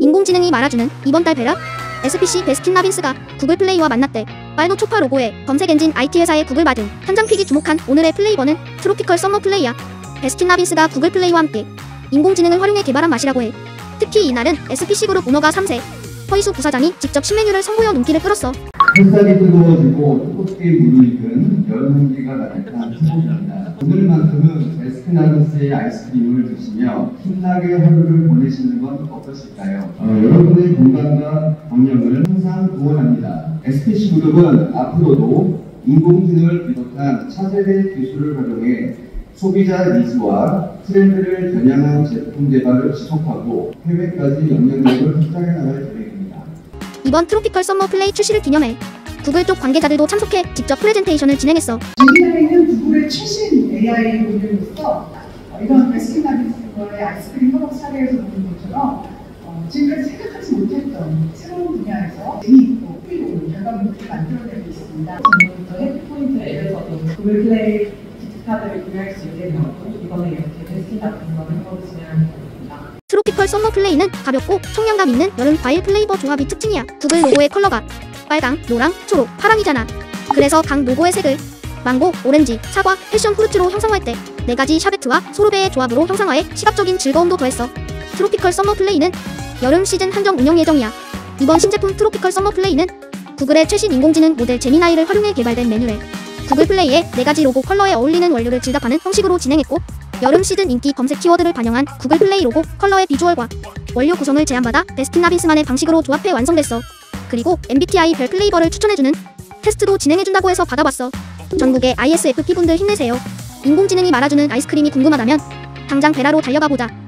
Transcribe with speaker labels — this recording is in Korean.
Speaker 1: 인공지능이 말아주는 이번 달 배라? SPC 베스킨라빈스가 구글 플레이와 만났대. 빨도 초파 로고에 검색 엔진 IT 회사의 구글 받은 현장픽이 주목한 오늘의 플레이버는 트로피컬 썸머 플레이야. 베스킨라빈스가 구글 플레이와 함께 인공지능을 활용해 개발한 맛이라고 해. 특히 이날은 SPC 그룹 오너가 3세 허이수 부사장이 직접 신메뉴를 선보여 눈길을 끌었어.
Speaker 2: 햇살이 뜨거워지고 뜨겁게 무르익은 여름 공기가 가득한 추석입니다. 오늘만큼은 베스킨라빈스의 아이스크림을 드시며 힘나게 하루를 보내시는 건 어떠실까요? 여러분의 건강과 경력을 항상 응원합니다. SPC 그룹은 앞으로도 인공지능을 비롯한 차세대 기술을 활용해 소비자 니즈와 트렌드를 겨냥한 제품 개발을 지속하고 해외까지 영향력을 확장해 나갈 계획입니다.
Speaker 1: 이번 트로피컬 썸머 플레이 출시를 기념해 구글 쪽 관계자들도 참석해 직접 프레젠테이션을 진행했어.
Speaker 3: 지금에는 구글의 최신 AI 모델로서 이런 베스킨라빈스의 아이스크림 협업 사례에서 보는 것처럼 지금까지 생각하지 못했던 새로운 분야에서 재미있고 흥미로운 결과물들을 만들어내고 있습니다.
Speaker 4: 지금부터 해피포인트 앱에서도 구글 플레이 기프트카드를 구매할 수 있게 되었고 이번에 이렇게 베스킨라빈스와 협업을 진행하게 됩니다.
Speaker 1: 트로피컬 썸머 플레이는 가볍고 청량감 있는 여름 과일 플레이버 조합이 특징이야. 구글 로고의 컬러가 빨강, 노랑, 초록, 파랑이잖아. 그래서 각 로고의 색을 망고, 오렌지, 사과, 패션 프루츠로 형상화했대. 4가지 샤베트와 소르베의 조합으로 형상화해 시각적인 즐거움도 더했어. 트로피컬 썸머 플레이는 여름 시즌 한정 운영 예정이야. 이번 신제품 트로피컬 썸머 플레이는 구글의 최신 인공지능 모델 제미나이를 활용해 개발된 메뉴래. 구글 플레이의 4가지 로고 컬러에 어울리는 원료를 질답하는 형식으로 진행했고 여름 시즌 인기 검색 키워드를 반영한 구글 플레이 로고 컬러의 비주얼과 원료 구성을 제안받아 베스킨라빈스만의 방식으로 조합해 완성됐어. 그리고 MBTI 별 플레이버를 추천해주는 테스트도 진행해준다고 해서 받아봤어. 전국의 ISFP 분들 힘내세요. 인공지능이 말아주는 아이스크림이 궁금하다면 당장 베라로 달려가보자.